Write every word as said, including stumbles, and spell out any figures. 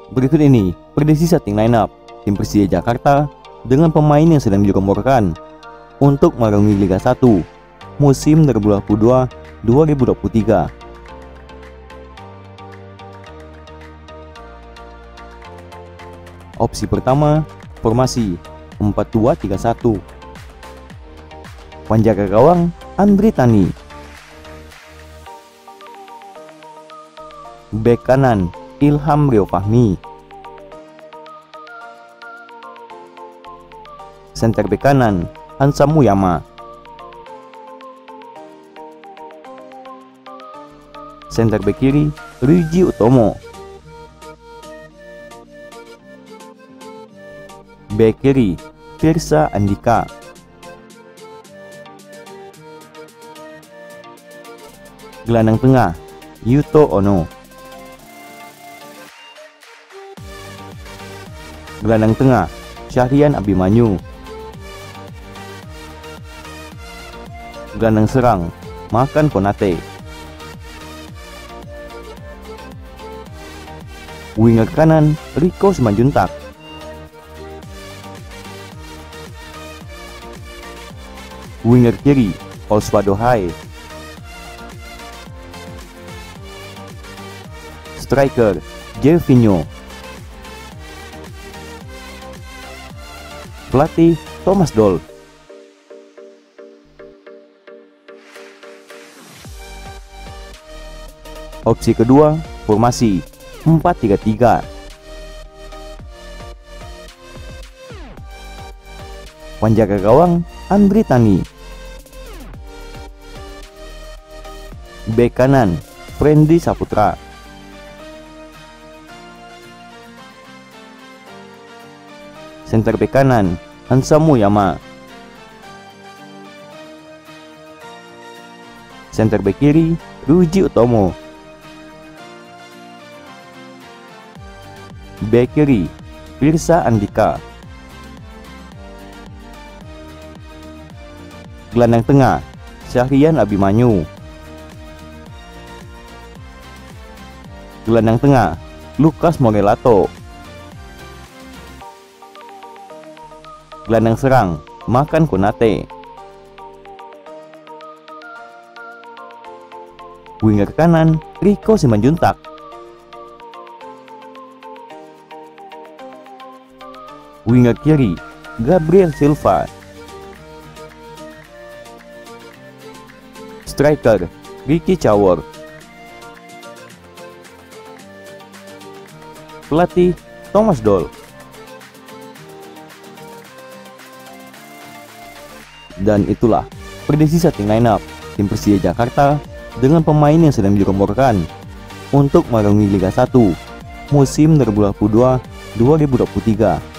Berikut ini prediksi starting lineup tim Persija Jakarta dengan pemain yang sedang dirumorkan untuk mengarungi Liga satu musim dua ribu dua puluh dua dua ribu dua puluh tiga. Opsi pertama, formasi empat dua tiga satu. Penjaga gawang Andri Tani. Bek kanan Ilham Rio Fahmi. Center bek kanan Hansa Muyama. Center bek kiri Ryuji Utomo. Bek kiri Firsa Andika. Gelandang tengah Yuto Ono. Gelandang tengah Syahrian Abimanyu. Gelandang serang Makan Konate. Winger kanan Rico Simanjuntak. Winger kiri Osvaldo Hai. Striker Gervinho. Pelatih Thomas Doll. Opsi kedua, formasi empat tiga tiga. Penjaga gawang Andri Tani. Bek kanan Friendly Saputra. Center bek kanan Hansa Muyama. Center bek kiri Ryuji Utomo. Bek kiri Firsa Andika. Gelandang tengah Syahrian Abimanyu. Gelandang tengah Lucas Morelato. Gelandang serang Makan Konate. Winger kanan Rico Simanjuntak. Winger kiri Gabriel Silva. Striker Ricky Cawor. Pelatih Thomas Doll. Dan itulah prediksi starting lineup tim Persija Jakarta dengan pemain yang sedang dirumorkan untuk mengarungi Liga satu musim dua ribu dua puluh dua dua ribu dua puluh tiga.